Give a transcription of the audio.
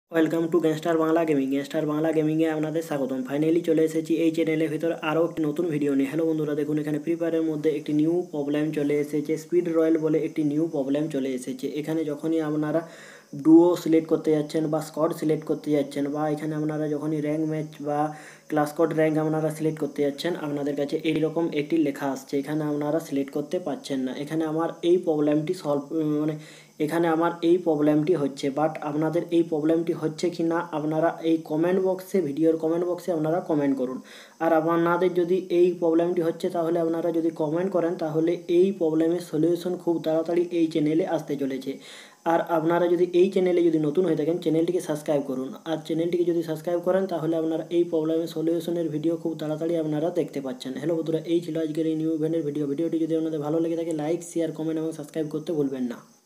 Welcome to gangster Bangla গেমিংয়ে আপনাদের স্বাগতম। ফাইনালি চলে এসেছি এই চ্যানেলের ভিতর আরও একটি নতুন ভিডিও নিয়ে। হ্যালো বন্ধুরা, দেখুন এখানে ফ্রি ফায়ারের মধ্যে একটি নিউ প্রবলেম চলে এসেছে। স্পিড রয়্যাল বলে একটি নিউ প্রবলেম চলে এসেছে। এখানে যখনই আপনারা ডুও সিলেক্ট করতে যাচ্ছেন বা স্কোয়াড সিলেক্ট করতে যাচ্ছেন বা এখানে আপনারা যখনই র্যাঙ্ক ম্যাচ বা ক্লাস স্কোয়াড র্যাঙ্ক আপনারা সিলেক্ট করতে যাচ্ছেন, আপনাদের কাছে এইরকম একটি লেখা আসছে, এখানে আপনারা সিলেক্ট করতে পারছেন না। এখানে আমার এই প্রবলেমটি এখানে আমার এই প্রবলেমটি হচ্ছে, বাট আপনাদের এই প্রবলেমটি হচ্ছে কি না আপনারা এই ভিডিওর কমেন্ট বক্সে আপনারা কমেন্ট করুন। আর আপনাদের যদি এই প্রবলেমটি হচ্ছে তাহলে আপনারা যদি কমেন্ট করেন তাহলে এই প্রবলেমের সলিউশন খুব তাড়াতাড়ি এই চ্যানেলে আসতে চলেছে। আর আপনারা যদি এই চ্যানেলে যদি নতুন হয়ে থাকেন, চ্যানেলটিকে সাবস্ক্রাইব করুন। আর চ্যানেলটিকে যদি সাবস্ক্রাইব করেন তাহলে আপনারা এই প্রবলেমের সলিউশনের ভিডিও খুব তাড়াতাড়ি আপনারা দেখতে পাচ্ছেন। হ্যালো বন্ধুরা, এই ছিল আজকের এই নিউ ইভেন্টের ভিডিওটি যদি আপনাদের ভালো লেগে থাকে লাইক, শেয়ার, কমেন্ট এবং সাবস্ক্রাইব করতে ভুলবেন না।